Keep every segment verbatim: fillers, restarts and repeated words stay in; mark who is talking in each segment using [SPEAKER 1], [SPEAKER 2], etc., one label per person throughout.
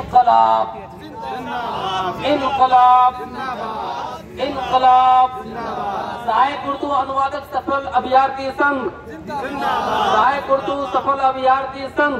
[SPEAKER 1] इनकलाब इनकलाब इनकलाब। सहायक उर्दू अनुवादक सफल अभ्यर्थी संघ, सहायक उर्दू सफल अभ्यर्थी संघ।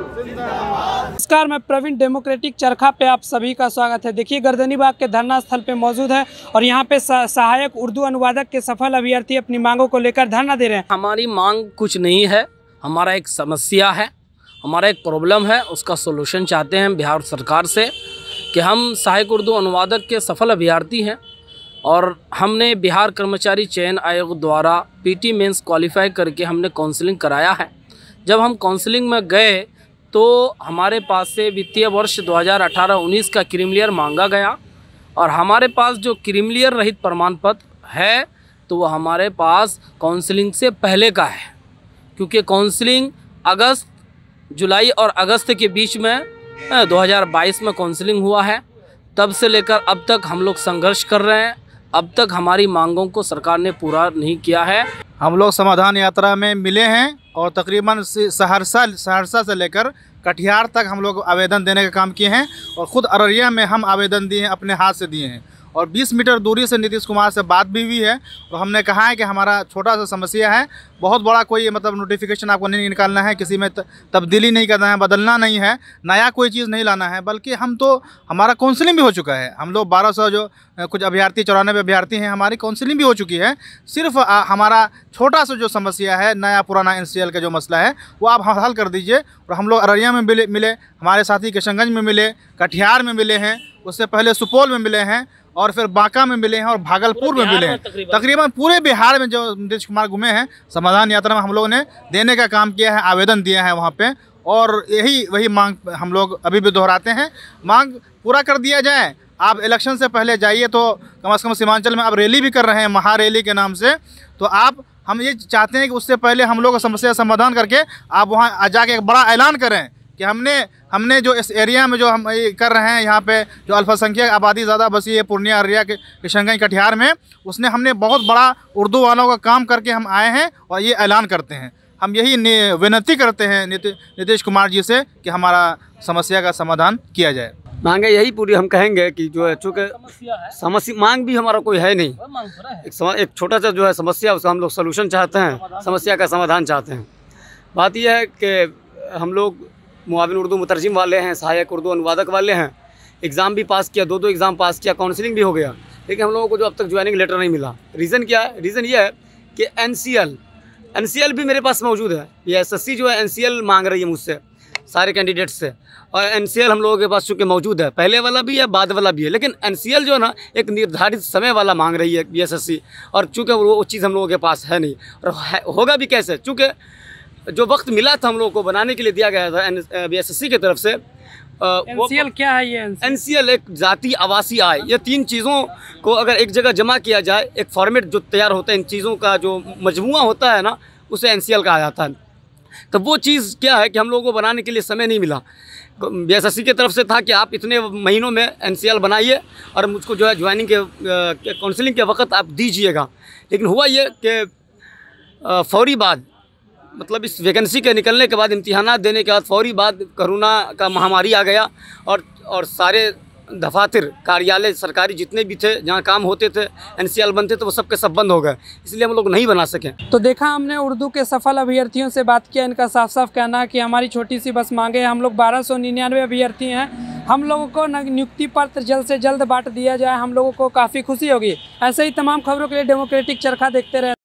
[SPEAKER 2] नमस्कार, मैं प्रवीण, डेमोक्रेटिक चरखा पे आप सभी का स्वागत है। देखिए, गर्दनीबाग के धरना स्थल पे मौजूद है और यहाँ पे सहायक उर्दू अनुवादक के सफल अभ्यर्थी अपनी मांगों को लेकर धरना दे रहे हैं।
[SPEAKER 1] हमारी मांग कुछ नहीं है, हमारा एक समस्या है, हमारा एक प्रॉब्लम है, उसका सोल्यूशन चाहते हैं बिहार सरकार से कि हम सहायक उर्दू अनुवादक के सफल अभ्यर्थी हैं और हमने बिहार कर्मचारी चयन आयोग द्वारा पीटी मेंस क्वालिफाई करके हमने काउंसलिंग कराया है। जब हम काउंसलिंग में गए तो हमारे पास से वित्तीय वर्ष दो हज़ार अठारह उन्नीस का क्रीमिलियर मांगा गया और हमारे पास जो क्रीमिलियर रहित प्रमाण पत्र है तो वो हमारे पास काउंसलिंग से पहले का है, क्योंकि काउंसलिंग अगस्त जुलाई और अगस्त के बीच में दो हज़ार बाईस में काउंसलिंग हुआ है। तब से लेकर अब तक हम लोग संघर्ष कर रहे हैं। अब तक हमारी मांगों को सरकार ने पूरा नहीं किया है।
[SPEAKER 3] हम लोग समाधान यात्रा में मिले हैं और तकरीबन सहरसा सहरसा से लेकर कटिहार तक हम लोग आवेदन देने का काम किए हैं और ख़ुद अररिया में हम आवेदन दिए हैं, अपने हाथ से दिए हैं। और बीस मीटर दूरी से नीतीश कुमार से बात भी हुई है और हमने कहा है कि हमारा छोटा सा समस्या है, बहुत बड़ा कोई मतलब नोटिफिकेशन आपको नहीं निकालना है, किसी में तब्दीली नहीं करना है, बदलना नहीं है, नया कोई चीज़ नहीं लाना है, बल्कि हम तो हमारा काउंसलिंग भी हो चुका है। हम लोग बारह सौ जो कुछ अभ्यर्थी चौरानवे अभ्यर्थी हैं, हमारी काउंसलिंग भी हो चुकी है। सिर्फ आ, हमारा छोटा सा जो समस्या है, नया पुराना एन सी एल का जो मसला है, वो आप हल कर दीजिए। और हम लोग अररिया में मिले मिले हमारे साथी किशनगंज में मिले, कटिहार में मिले हैं, उससे पहले सुपौल में मिले हैं और फिर बांका में मिले हैं और भागलपुर में मिले हैं। तकरीबन पूरे बिहार में जो नीतीश कुमार घूमे हैं, समाधान यात्रा में हम लोगों ने देने का काम किया है, आवेदन दिया है वहाँ पे। और यही वही मांग हम लोग अभी भी दोहराते हैं, मांग पूरा कर दिया जाए। आप इलेक्शन से पहले जाइए तो कम से कम सीमांचल में आप रैली भी कर रहे हैं महारैली के नाम से, तो आप हम ये चाहते हैं कि उससे पहले हम लोग समस्या समाधान करके आप वहाँ जाके एक बड़ा ऐलान करें कि हमने हमने जो इस एरिया में जो हम ये कर रहे हैं, यहाँ पे जो अल्पसंख्यक आबादी ज़्यादा बसी है पूर्णिया अररिया के किशनगंज कटिहार में, उसने हमने बहुत बड़ा उर्दू वालों का काम करके हम आए हैं और ये ऐलान करते हैं। हम यही विनती करते हैं नीतीश कुमार जी से कि हमारा समस्या का समाधान किया जाए।
[SPEAKER 4] मांगे यही पूरी हम कहेंगे कि जो है, चूँकि समस्या मांग भी हमारा कोई है नहीं, एक, एक छोटा सा जो है समस्या, उसका हम लोग सलूशन चाहते हैं, समस्या का समाधान चाहते हैं। बात यह है कि हम लोग मुआविन उर्दू मुतरजिम वाले हैं, सहायक उर्दू अनुवादक वाले हैं, एग्ज़ाम भी पास किया, दो दो एग्ज़ाम पास किया, काउंसलिंग भी हो गया, लेकिन हम लोगों को जो अब तक ज्वाइनिंग लेटर नहीं मिला। रीज़न क्या है? रीज़न ये है कि N C L N C L भी मेरे पास मौजूद है। ये एस एस सी जो है एन सी एल मांग रही है मुझसे, सारे कैंडिडेट्स से, और एन सी एल हम लोगों के पास चूँकि मौजूद है, पहले वाला भी है, बाद वाला भी है, लेकिन एन सी एल जो है ना एक निर्धारित समय वाला मांग रही है बी एस एस सी, और चूँकि वो चीज़ हम लोगों के पास है नहीं और होगा भी कैसे, चूँकि जो वक्त मिला था हम लोगों को बनाने के लिए दिया गया था बी एस एस सी की तरफ से।
[SPEAKER 2] एन सी एल क्या है? ये
[SPEAKER 4] एन सी एल एक जाति आवासीय आय, ये तीन चीज़ों को अगर एक जगह जमा किया जाए, एक फॉर्मेट जो तैयार होता है, इन चीज़ों का जो मजमुआ होता है ना, उसे एन सी एल कहा जाता है। तो वो चीज़ क्या है कि हम लोगों को बनाने के लिए समय नहीं मिला। बी एस एस सी की तरफ से था कि आप इतने महीनों में एन सी एल बनाइए और मुझको जो है ज्वाइनिंग के काउंसलिंग के वक्त आप दीजिएगा, लेकिन हुआ ये कि फौरी बाद, मतलब इस वैकेंसी के निकलने के बाद, इम्तिहानात देने के बाद फौरी बाद कोरोना का महामारी आ गया और और सारे दफातर कार्यालय सरकारी जितने भी थे जहाँ काम होते थे, एन सी एल बनते थे, वो सब के सब बंद हो गए, इसलिए हम लोग नहीं बना सके।
[SPEAKER 2] तो देखा हमने उर्दू के सफल अभ्यर्थियों से बात किया, इनका साफ साफ कहना है कि हमारी छोटी सी बस मांगे, हम लोग बारह सौ निन्यानवे अभ्यर्थी हैं, हम लोगों को नियुक्ति पत्र जल्द से जल्द बांट दिया जाए, हम लोगों को काफ़ी खुशी होगी। ऐसे ही तमाम खबरों के लिए डेमोक्रेटिक चरखा देखते रहे।